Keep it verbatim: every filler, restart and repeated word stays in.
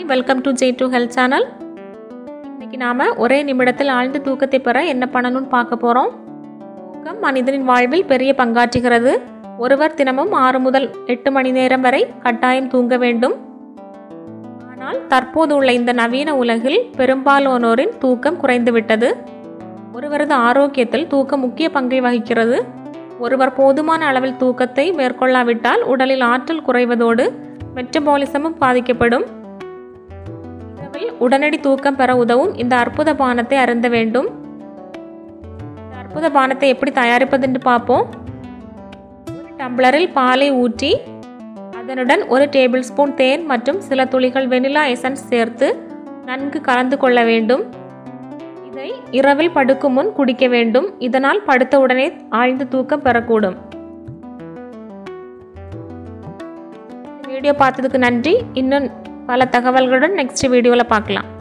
Hi, welcome to J two Health Channel. இன்னைக்கு நாம ஒரே நிமிடத்தில் ஆழ்ந்த தூக்கத்தை பெற என்ன பண்ணணும்னு பார்க்க போறோம். தூக்கம் மனிதனின் வாழ்வில் பெரிய பங்காற்றுகிறது. ஒருவர் தினமும் ஆறு முதல் எட்டு மணி நேரம் வரை கட்டாயம் தூங்க வேண்டும். ஆனால் தற்போது உள்ள இந்த நவீன உலகில் பெரும்பாலானோரின் தூக்கம் குறைந்துவிட்டது. ஒருவரது ஆரோக்கியத்தில் தூக்கம் முக்கிய பங்கை வகிக்கிறது. ஒருவர் போதுமான அளவில் தூக்கத்தை மேற்கொள்ளாவிட்டால் உடலில் ஆற்றல் குறைவதோடு மெட்டபாலிசமும் பாதிக்கப்படும். இரவில் உடனடி தூக்கம் பெற உதவும் இந்த அற்புத பானத்தை அருந்த வேண்டும். இந்த அற்புத பானத்தை எப்படி தயாரிப்பதுன்னு பார்ப்போம். ஒரு டம்ளரில் பாலை ஊற்றி அதனுடன் ஒரு டேபிள் ஸ்பூன் தேன் மற்றும் சில துளிகள் வெனிலா எசன்ஸ் சேர்த்து நன்கு கலந்து கொள்ள வேண்டும். இதை இரவில் படுக்கும் முன் குடிக்க வேண்டும். இதனால் படுத்தவுடனே ஆழ்ந்த தூக்கம் பெறக்கூடும். வீடியோ பார்த்ததுக்கு நன்றி. இன்னும் பல தகவல்களுடன் நெக்ஸ்ட் வீடியோவில் பார்க்கலாம்.